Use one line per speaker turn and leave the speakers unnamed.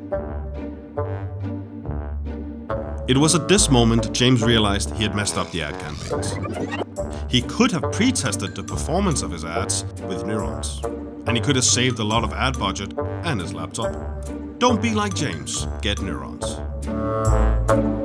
It was at this moment James realized he had messed up the ad campaigns. He could have pre-tested the performance of his ads with Neurons, and he could have saved a lot of ad budget and his laptop. Don't be like James, get Neurons.